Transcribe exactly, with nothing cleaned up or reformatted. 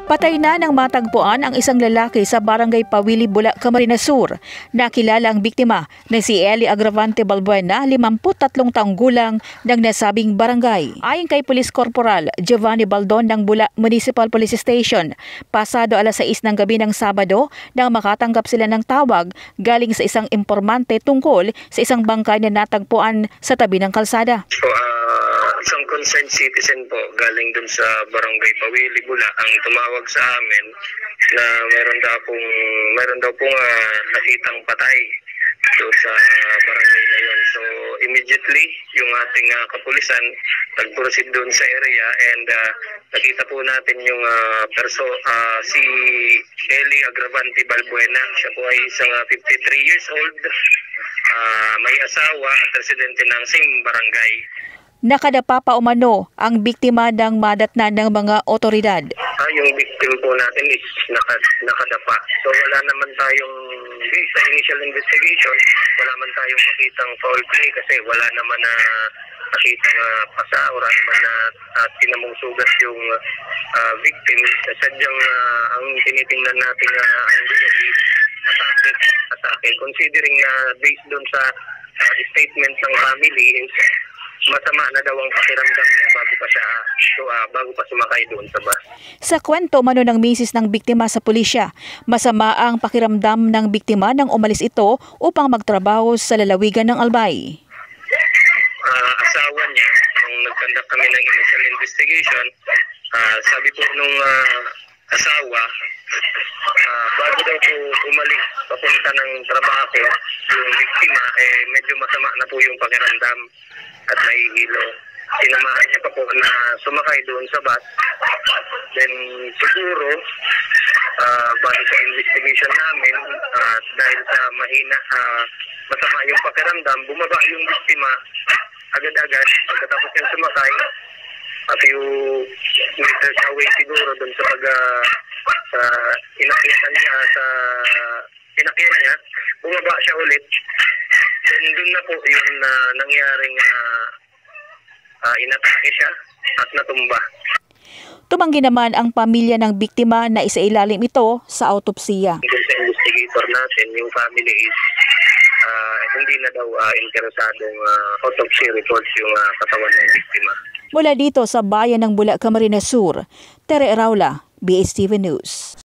Patay na nang matagpuan ang isang lalaki sa barangay Pawili, Bula, Camarines Sur. Nakilala ang biktima na si Eli Agravante Balbuena, limampu't tatlong taong gulang ng nasabing barangay. Ayon kay Police Corporal Giovanni Baldon ng Bula Municipal Police Station, pasado alas sais ng gabi ng Sabado nang makatanggap sila ng tawag galing sa isang impormante tungkol sa isang bangkay na natagpuan sa tabi ng kalsada. So, uh, isang concerned citizen po galing dun sa barangay Pawili, Bula ang tumawag sa amin na meron daw pong meron daw pong uh, nakitang patay doon sa barangay na yon. So immediately yung ating uh, kapulisan nag-proceed doon sa area and uh, nakita po natin yung uh, perso uh, si Eli Agravante Balbuena. Siya po ay isang uh, fifty-three years old, uh, may asawa at residente ng same barangay. Nakadapa pa umano ang biktima ng madatnan ng mga otoridad. Ah, yung victim po natin is nakad, nakadapa. So wala naman tayong, sa initial investigation, wala man tayong makitang foul play kasi wala naman na nakitang uh, pasa, wala naman na uh, tinamong sugat yung uh, victim. Sadyang uh, ang tinitingnan natin uh, ang gulo is atake, atake. Considering na uh, based doon sa uh, statement ng family is masama na daw ang pakiramdam niya bago pa siya so, uh, bago pa sumakay doon sa bus. Sa kwento mano ng misis ng biktima sa pulisya, masama ang pakiramdam ng biktima nang umalis ito upang magtrabaho sa lalawigan ng Albay. Uh, asawa niya, nung nagkandak kami ng initial investigation, uh, sabi po nung uh, asawa, uh, bago daw po umalis papunta ng trabaho, yung biktima, eh, medyo masama na po yung pakiramdam at nahihilo. Sinamahan niya pa po na sumakay doon sa bus. Then siguro, uh, bali sa investigation namin, uh, dahil sa mahina, uh, masama yung pakiramdam, bumaba yung biktima agad-agad. Pagkatapos yung sumakay, a few meters away siguro doon sa pag uh, sa inakyatan niya, sa inakyan niya, bumaba siya ulit. Then doon na po yung uh, nangyaring uh, uh, inatake siya at natumba. Tumanggi naman ang pamilya ng biktima na isailalim ito sa autopsiya. Doon sa investigator natin, yung family is uh, hindi na daw uh, interesadong uh, autopsy reports yung uh, katawan ng biktima. Mula dito sa bayan ng Bula, Camarines Sur, Tere Raula, B S T V News.